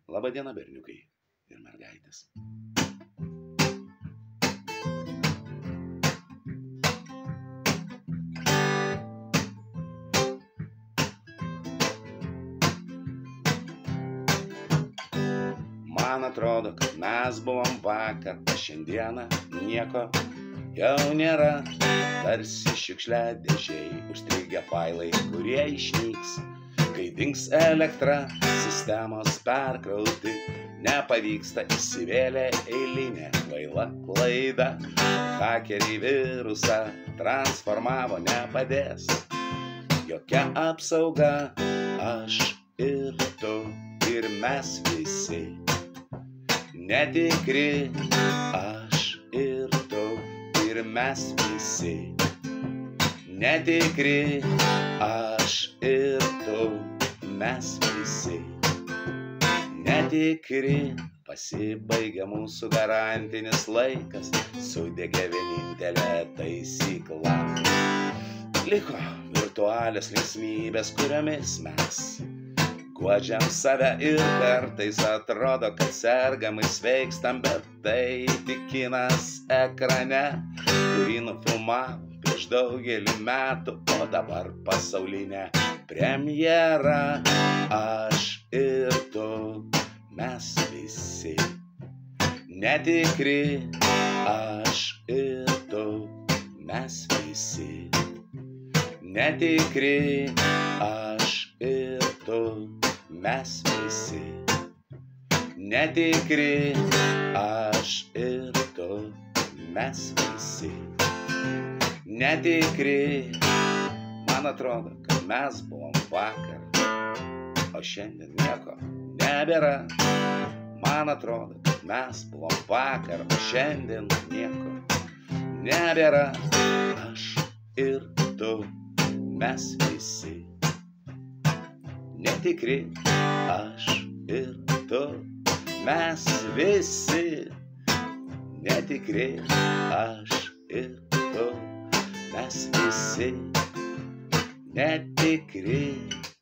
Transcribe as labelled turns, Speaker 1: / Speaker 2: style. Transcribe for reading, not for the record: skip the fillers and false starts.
Speaker 1: Labadiena, berniukai ir mergaitės. Man atrodo, kad mes buvom vakar, o šiandieną nieko jau nėra. Tarsi šiukšliadėžiai užstrigę failai, kurie išnyks, kai dings elektra, sistemos perkrauti. Nepavyksta, įsivėlė eilinė kvaila klaida. Hakeriai virusą transformavo, nepadės jokia apsauga. Aš ir tu ir mes visi netikri. Aš ir tu ir mes visi netikri. Aš ir tu, mes visi netikri. Pasibaigė mūsų garantinis laikas, sudegė vienintelė taisykla. Liko virtualios linksmybės, kuriomis mes guodžiam save ir kartais atrodo, kad sergamai sveikstam, bet tai tik kinas ekrane, kurį nufilmavo prieš daugelį metų, o dabar pasaulinė premjera. Aš ir tu, mes visi netikri. Aš ir tu, mes visi netikri. Aš ir tu, mes visi netikri. Aš ir tu, mes visi netikri. Man atrodo, kad mes buvom vakar, o šiandien nieko nebėra. Man atrodo, kad mes buvom vakar, o šiandien nieko nebėra. Aš ir tu, mes visi netikri. Aš ir tu, mes visi netikri. Aš ir tu, mes visi netikri.